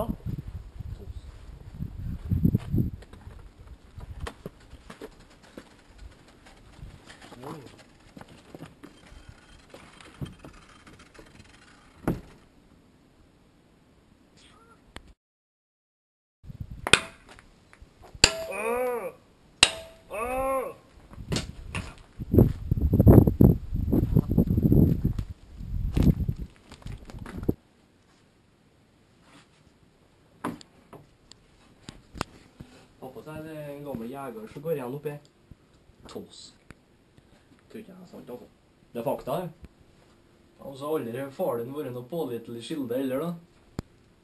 Har på seg den gamle jæger, så går igjen oppi. Tås. Tror ikke jeg er sant, altså. Det er fakta, det. Og så har aldri faren vært noe pålitelig skilde heller, da.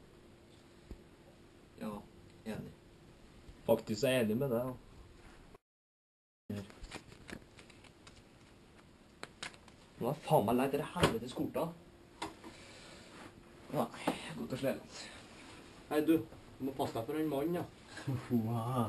Ja, enig. Faktisk er jeg enig med deg, da. Nå har faen meg leit dere helvete skorta. Nei, godt å slele. Hei, du må passe deg for en mann, ja. Wow.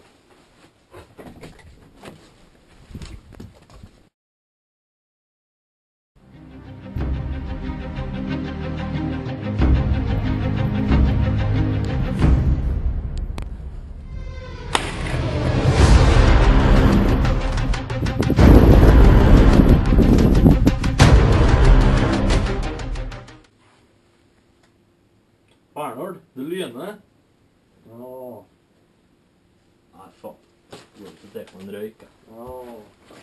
Arnold, du lyner. Åh. Nei, faen. Du har ikke tekt med en røyk, jeg. Åh.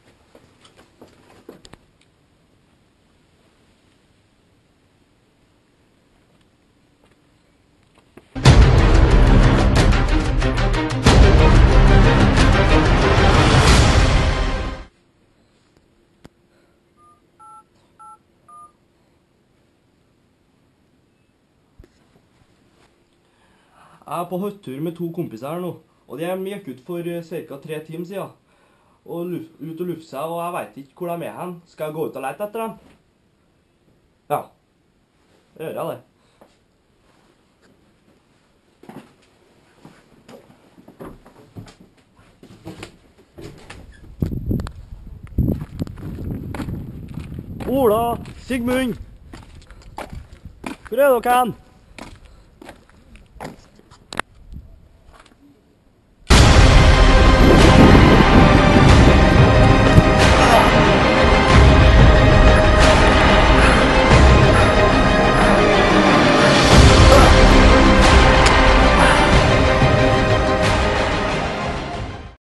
Jeg er på hyttetur med to kompiser her nå, og de gikk ut for ca. 3 timer siden. Og ut og lufte seg, og jeg vet ikke hvor de er hen. Skal jeg gå ut og lete etter dem? Ja, det gjør jeg det. Ola, Sigmund, hvor er dere hen?